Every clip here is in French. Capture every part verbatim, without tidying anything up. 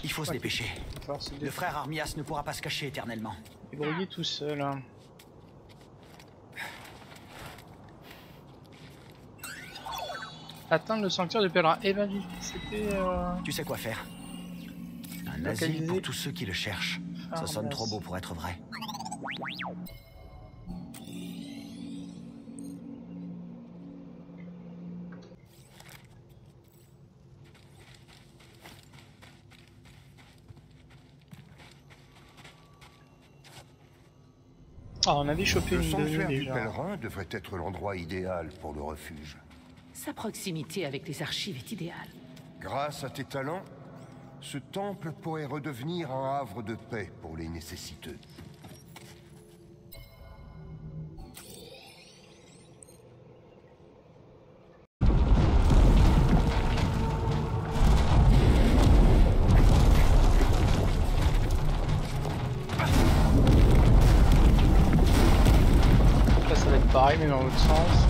Il faut se dépêcher. Se Le frère Armias ne pourra pas se cacher éternellement. Débrouiller tout seul. Hein. Atteindre le sanctuaire de pèlerin. Eh ben, c'était. Euh... Tu sais quoi faire. Un asile pour tous ceux qui le cherchent. Ça sonne trop beau pour être vrai. Ah, on avait chopé le une sanctuaire demi du déjà. pèlerin devrait être l'endroit idéal pour le refuge. Sa proximité avec les archives est idéale. Grâce à tes talents, ce temple pourrait redevenir un havre de paix pour les nécessiteux. Là, ça va être pareil, mais dans l'autre sens.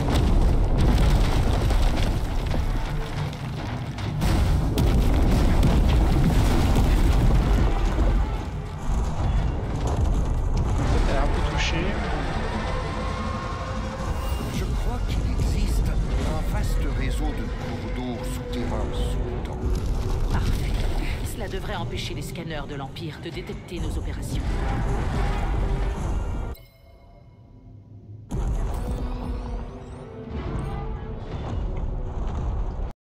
Je crois qu'il existe un vaste réseau de cours d'eau souterrains sous le temple. Parfait. Cela devrait empêcher les scanners de l'Empire de détecter nos opérations.